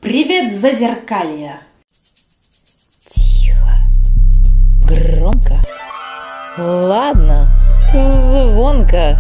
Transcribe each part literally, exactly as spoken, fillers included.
Привет, зазеркалье! Тихо, громко, ладно, звонко.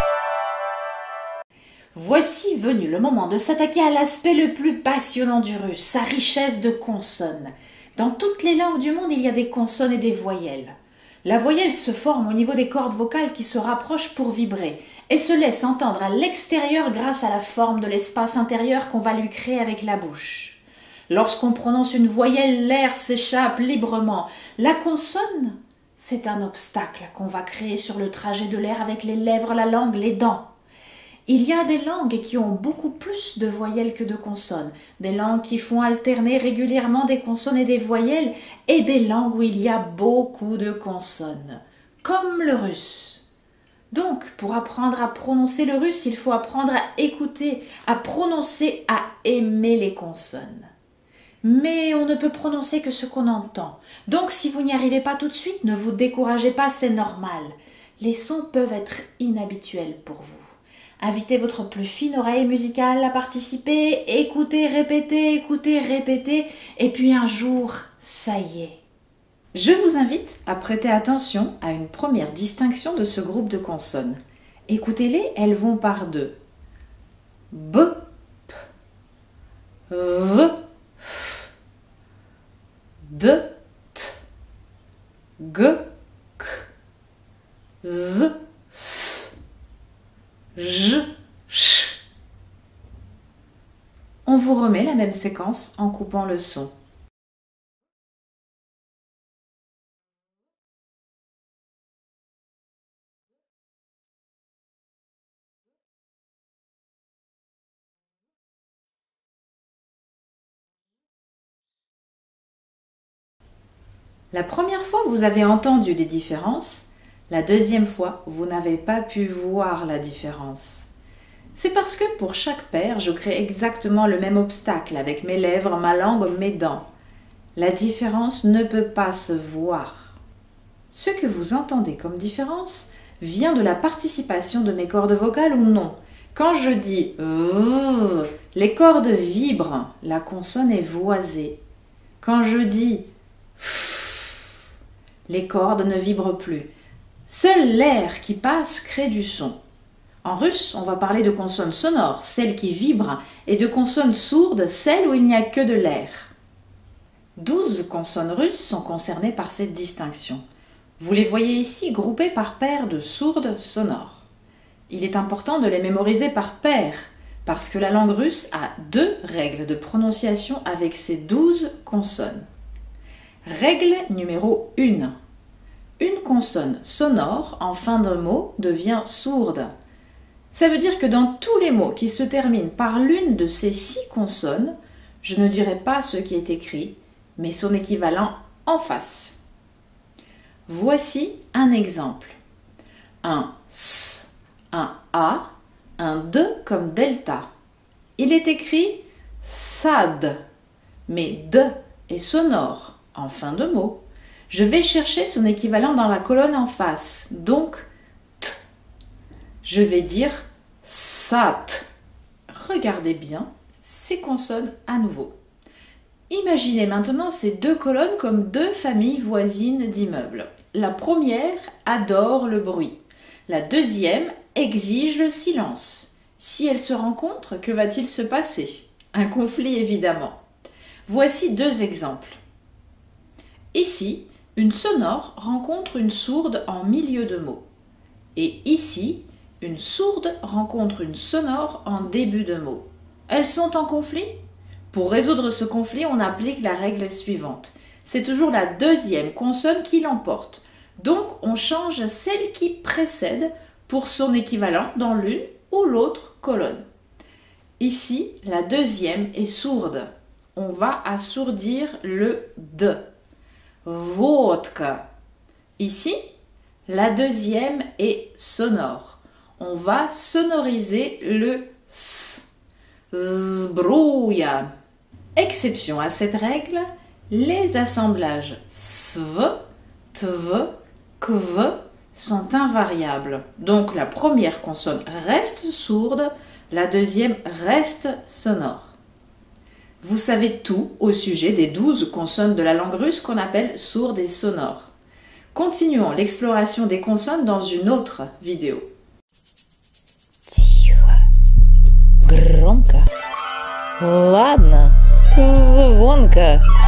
Voici venu le moment de s'attaquer à l'aspect le plus passionnant du russe, sa richesse de consonnes. Dans toutes les langues du monde, il y a des consonnes et des voyelles. La voyelle se forme au niveau des cordes vocales qui se rapprochent pour vibrer et se laisse entendre à l'extérieur grâce à la forme de l'espace intérieur qu'on va lui créer avec la bouche. Lorsqu'on prononce une voyelle, l'air s'échappe librement. La consonne, c'est un obstacle qu'on va créer sur le trajet de l'air avec les lèvres, la langue, les dents. Il y a des langues qui ont beaucoup plus de voyelles que de consonnes, des langues qui font alterner régulièrement des consonnes et des voyelles, et des langues où il y a beaucoup de consonnes, comme le russe. Donc, pour apprendre à prononcer le russe, il faut apprendre à écouter, à prononcer, à aimer les consonnes. Mais on ne peut prononcer que ce qu'on entend. Donc, si vous n'y arrivez pas tout de suite, ne vous découragez pas, c'est normal. Les sons peuvent être inhabituels pour vous. Invitez votre plus fine oreille musicale à participer, écoutez, répétez, écoutez, répétez, et puis un jour, ça y est. Je vous invite à prêter attention à une première distinction de ce groupe de consonnes. Écoutez-les, elles vont par deux. B, P, V, F, D, T, G, K, Z, S. J, ch. On vous remet la même séquence en coupant le son. La première fois, vous avez entendu des différences. La deuxième fois, vous n'avez pas pu voir la différence. C'est parce que pour chaque paire, je crée exactement le même obstacle avec mes lèvres, ma langue, mes dents. La différence ne peut pas se voir. Ce que vous entendez comme différence vient de la participation de mes cordes vocales ou non. Quand je dis v, les cordes vibrent, la consonne est voisée. Quand je dis f, les cordes ne vibrent plus. Seul l'air qui passe crée du son. En russe, on va parler de consonnes sonores, celles qui vibrent, et de consonnes sourdes, celles où il n'y a que de l'air. Douze consonnes russes sont concernées par cette distinction. Vous les voyez ici groupées par paires de sourdes sonores. Il est important de les mémoriser par paires, parce que la langue russe a deux règles de prononciation avec ces douze consonnes. Règle numéro un. Une consonne sonore en fin de mot devient sourde. Ça veut dire que dans tous les mots qui se terminent par l'une de ces six consonnes, je ne dirai pas ce qui est écrit, mais son équivalent en face. Voici un exemple. Un S, un A, un D comme delta. Il est écrit sad, mais D est sonore en fin de mot. Je vais chercher son équivalent dans la colonne en face, donc T. Je vais dire sat. Regardez bien ces consonnes à nouveau. Imaginez maintenant ces deux colonnes comme deux familles voisines d'immeubles. La première adore le bruit. La deuxième exige le silence. Si elles se rencontrent, que va-t-il se passer? Un conflit évidemment. Voici deux exemples. Ici, une sonore rencontre une sourde en milieu de mot. Et ici, une sourde rencontre une sonore en début de mot. Elles sont en conflit? Pour résoudre ce conflit, on applique la règle suivante. C'est toujours la deuxième consonne qui l'emporte. Donc, on change celle qui précède pour son équivalent dans l'une ou l'autre colonne. Ici, la deuxième est sourde. On va assourdir le D. Vodka. Ici, la deuxième est sonore. On va sonoriser le S. Zbrouya. Exception à cette règle, les assemblages sv, tv, kv sont invariables. Donc la première consonne reste sourde, la deuxième reste sonore. Vous savez tout au sujet des douze consonnes de la langue russe qu'on appelle sourdes et sonores. Continuons l'exploration des consonnes dans une autre vidéo. Тихо, громко, ладно, звонко.